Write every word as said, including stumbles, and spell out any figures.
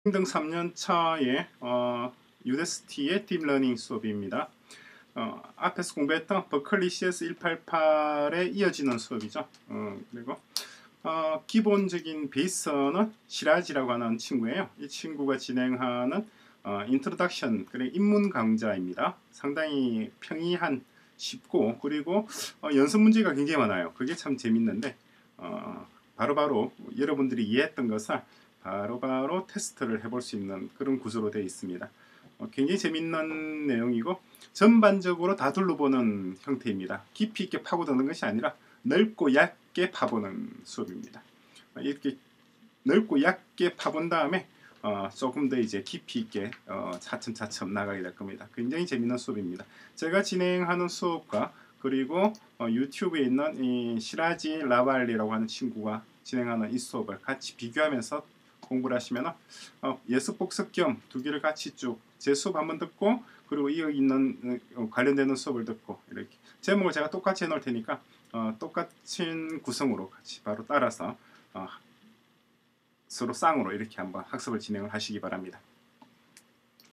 등 삼 년 차의 어, 유데스티의 딥러닝 수업입니다. 어, 앞에서 공부했던 버클리 씨에스 백팔십팔에 이어지는 수업이죠. 어, 그리고 어, 기본적인 베이스는 시라지라고 하는 친구예요. 이 친구가 진행하는 어, 인트로덕션, 그래 입문 강좌입니다. 상당히 평이한, 쉽고, 그리고 어, 연습 문제가 굉장히 많아요. 그게 참 재밌는데 어, 바로바로 여러분들이 이해했던 것을 바로바로 바로 테스트를 해볼 수 있는 그런 구조로 되어 있습니다. 어, 굉장히 재밌는 내용이고 전반적으로 다 둘러보는 형태입니다. 깊이 있게 파고드는 것이 아니라 넓고 얕게 파보는 수업입니다. 이렇게 넓고 얕게 파본 다음에 어, 조금 더 이제 깊이 있게 어, 차츰차츰 나가게 될 겁니다. 굉장히 재밌는 수업입니다. 제가 진행하는 수업과 그리고 어, 유튜브에 있는 이 시라지 라발리라고 하는 친구가 진행하는 이 수업을 같이 비교하면서 공부를 하시면 어, 예습 복습 겸 두 개를 같이 쭉 제 수업 한번 듣고 그리고 이어 있는 어, 관련되는 수업을 듣고 이렇게 제목을 제가 똑같이 해놓을 테니까 어, 똑같은 구성으로 같이 바로 따라서 어, 서로 쌍으로 이렇게 한번 학습을 진행을 하시기 바랍니다.